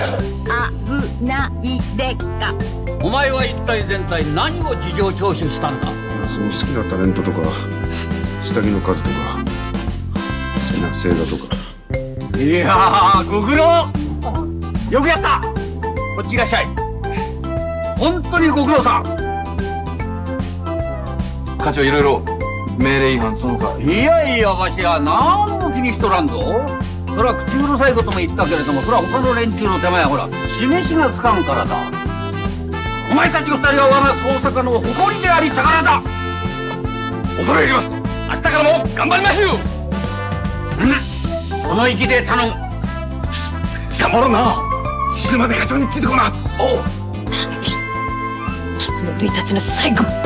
危ないでっか。 お前は一体全体何を事情聴取したんだ。 その好きなタレントとか下着の数とか好きな星座とか。 いやー、ご苦労。よくやった。こっちいらっしゃい。本当にご苦労さん。課長、いろいろ命令違反その他。いやいや、わしは何も気にしとらんぞ。それは口うるさいことも言ったけれども、それは他の連中の手前はほら示しがつかんからだ。お前たちの二人は我が捜査課の誇りであり宝だ。恐れ入ります。明日からも頑張りましょう。その意気で頼む。頑張ろうな。死ぬまで課長についてこな。おう。 狐とイタチの最後。